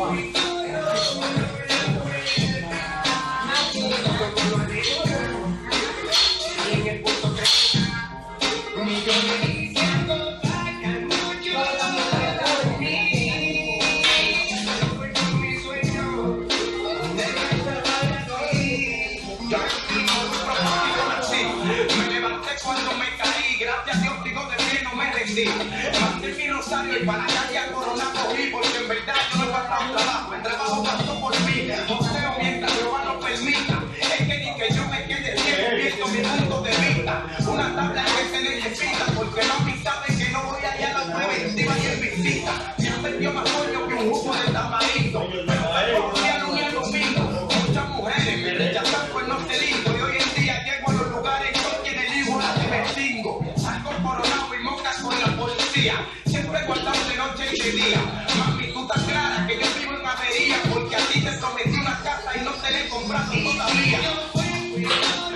Mandé mi rosario y para la calle a Corona cogí, porque en verdad yo no he pasado trabajo, el trabajo pasó por mí, posteo mientras Jehová lo permita, es que ni que yo me quede ciego viendo mi punto de vista, una tabla que se necesita, porque no me saben que no voy allá a la preventiva y en visita, me han metido más coño que un jugo de tamarindo, pero tampoco ya no es lo mismo, muchas mujeres me rechazan por no ser lindo, y hoy en día llego a los lugares con quien elijo a la que me extingo, salgo coronado y moca con la policía, siempre guardado de noche y de día. Mami, tú estás clara que yo vivo en avería, porque a ti te prometí una casa y no te la he comprado todavía.